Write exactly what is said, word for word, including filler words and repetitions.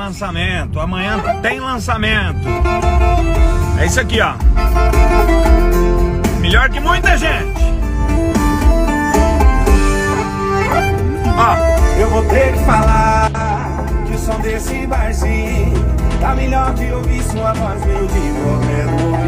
lançamento. Amanhã tem lançamento. É isso aqui, ó. Melhor que muita gente. Ó. Eu vou ter que falar que o som desse barzinho tá melhor que ouvir sua voz me ouvindo ao pé do